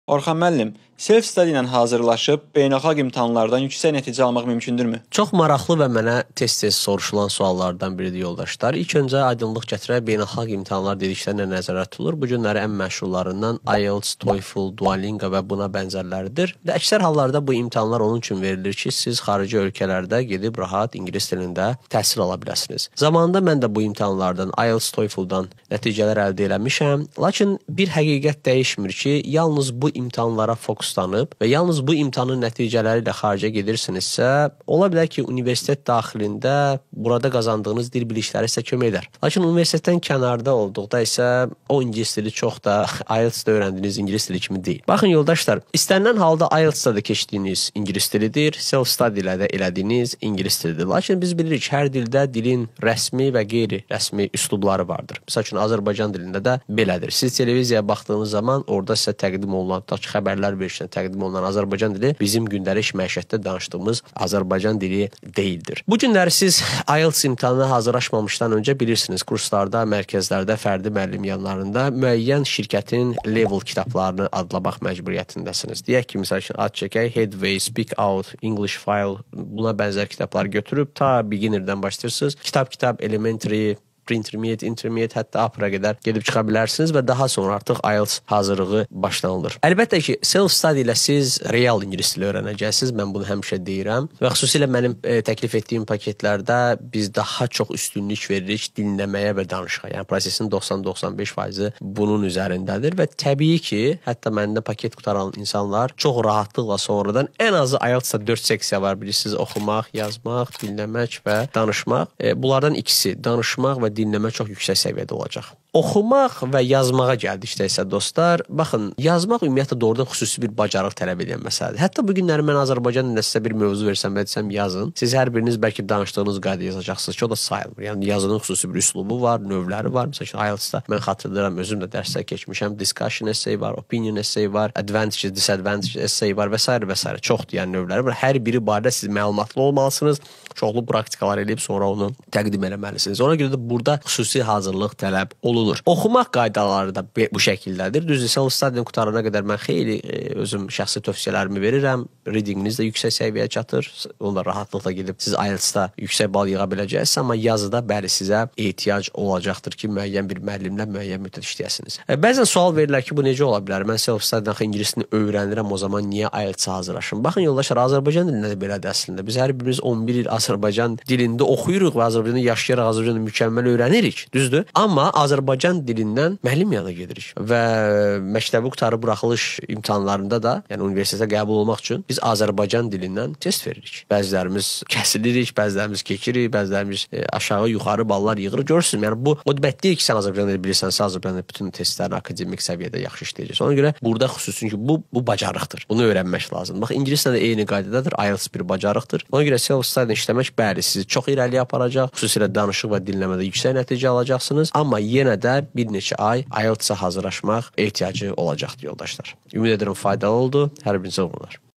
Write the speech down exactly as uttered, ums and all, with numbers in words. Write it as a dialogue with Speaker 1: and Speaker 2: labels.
Speaker 1: Orxan müəllim, self-study ilə hazırlaşıb beynəlxalq imtahanlardan yüksək nəticə almaq mümkündürmü?
Speaker 2: Çox maraqlı və mənə tez-tez soruşulan suallardan biridir yoldaşlar. İlk öncə aydınlıq gətirək, beynəlxalq imtahanlar dediklərində nəzərdə tutulur. Bu günləri ən məşhurlarından I E L T S, TOEFL, Duolingo və buna bənzərləridir. Və əksər hallarda bu imtahanlar onun üçün verilir ki, siz xarici ölkələrdə gedib rahat ingilis dilində təhsil ala biləsiniz. Zamanında mən də bu imtahanlardan, I E L T S, TOEFL-dan nəticələr əldə eləmişəm. Lakin bir həqiqət dəyişmir ki, yalnız bu imtahanlara fokuslanıb və yalnız bu imtahanın nəticələri ilə xaricə gedirsinizsə, ola bilər ki, universitet daxilində burada qazandığınız dil bilikləri sizə kömək edər. Lakin universitetdən kənarda olduqda isə o ingilis dili çox da I E L T S-də öyrəndiyiniz ingilis dili kimi deyil. Baxın yoldaşlar, istənilən halda I E L T S-da da keçdiyiniz ingilis dilidir, self-study ilə də elədiyiniz ingilis dilidir. Lakin biz bilirik, hər dildə dilin rəsmi və qeyri-rəsmi üslubları vardır. Məsəl üçün, Azərbaycan dilində də belədir. Siz televiziyaya baxdığınız zaman orada sizə təqdim olunan, tutaq ki, xəbərlər verirsən, təqdim olunan Azərbaycan dili bizim gündəlik məişətdə danışdığımız Azərbaycan dili deyildir. Bu günləri siz I E L T S imtahanına hazırlaşmamışdan öncə bilirsiniz, kurslarda, mərkəzlərdə, fərdi müəllim yanlarında müəyyən şirkətin level kitablarını adlamaq məcburiyyətindəsiniz. Deyək ki, məsəl üçün, ad çəkək, Headway, Speak Out, English File, buna bənzər kitablar götürüb ta beginnerdən başlayırsınız. Kitab-kitab, elementary, pre-intermediate, intermediate, hətta upper-a qədər gedib çıxa bilərsiniz və daha sonra artıq I E L T S hazırlığı başlanılır. Əlbəttə ki, self-study ilə siz real ingilis dili öyrənəcəksiniz. Mən bunu həmişə deyirəm və xüsusilə mənim e, təklif etdiyim paketlərdə biz daha çox üstünlük veririk dinləməyə və danışığa. Yəni prosesin doxsan doxsan beş faizi bunun üzərindədir və təbii ki, hətta məndə paket qutaran insanlar çox rahatlıqla sonradan ən azı I E L T S-da dörd seksiya var, bilirsiniz, oxumaq, yazmaq, dinləmək və danışmaq. E, bunlardan ikisi, danışmaq və dinləmə çox yüksək səviyyədə olacaq. Oxumaq və yazmağa gəldikdə isə dostlar, baxın, yazmaq ümumiyyətlə doğrudan xüsusi bir bacarıq tələb edən məsələdir. Hətta bu günləri mən Azərbaycan dilində sizə bir mövzu versəm və desəm yazın, siz hər biriniz bəlkə danışdığınız qayda yazacaqsınız ki, o da sayılmır. Yəni yazının xüsusi bir üslubu var, növləri var. Məsəl üçün I E L T S-da mən xatırlayıram, özüm də dərslər keçmişəm. Discussion essay var, opinion essay var, advantages, disadvantages essay var və s. və s. Çoxdur yəni növləri var. Hər biri barədə siz məlumatlı olmalısınız. Çoxlu praktikalar edib sonra onu təqdim eləməlisiniz. Ona görə də burada xüsusi hazırlıq tələb olunur. Oxumaq qaydaları da bu şəkildədir. Düzdür, self-study qutarana qədər mən xeyli e, özüm şəxsi tövsiyələrimi verirəm. Readinginiz də yüksək səviyyəyə çatır. Onda rahatlıqla gedib siz I E L T S-da yüksək bal yığa biləcəksiniz, amma yazıda bəli sizə ehtiyac olacaqdır ki, müəyyən bir müəllimlə müəyyən müddət işləyəsiniz. E, bəzən sual verirlər ki, bu necə ola bilər? Mən self-study-dən ingilisini öyrənirəm, o zaman niyə I E L T S-a hazırlaşım? Baxın yoldaşlar, Azərbaycan dilində də belədir əslində. Biz hər birimiz on bir il Azərbaycan dilində oxuyuruq və Azərbaycanda yaşayaraq Azərbaycanı mükəmməl öyrənirik, düzdür? Amma Azərbaycan dilindən müəllim yanına gedirik və məktəbi qutarı buraxılış imtahanlarında da, yəni universitetə qəbul olmaq üçün biz Azərbaycan dilindən test veririk. Bəzilərimiz kəsilirik, bəzilərimiz keçirik, bəzilərimiz e, aşağı yuxarı ballar yığırıq. Görürsünüz, yəni bu o demək deyil ki, sən Azərbaycan dili bilirsənsə, Azərbaycan dili bütün testlərini akademik səviyyədə yaxşı işləyəcəksən. Ona görə burada xüsusi ki, bu bu bacarıqdır. Bunu öyrənmək lazımdır. Bax, ingiliscə də eyni qaydadadır. I E L T S bir bacarıqdır. Ona görə self-study işləmək bəli sizi çox irəliyə aparacaq. Xüsusilə danışıq və dinləmədə yüksək nəticə alacaqsınız. Amma yenə də bir neçə ay I E L T S-a hazırlaşmaq ehtiyacı olacaqdır yoldaşlar. Ümid edirəm faydalı oldu. Hər birinizə uğurlar.